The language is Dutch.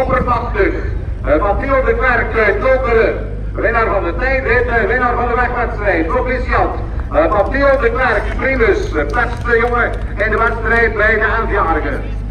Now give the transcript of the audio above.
oppermachtig. Mathieu de Klerk, Tokeren. Winnaar van de tijdrit, winnaar van de wegwedstrijd, proficiat. Mathieu de Klerk, primus, beste jongen in de wedstrijd bij de 11-jarigen.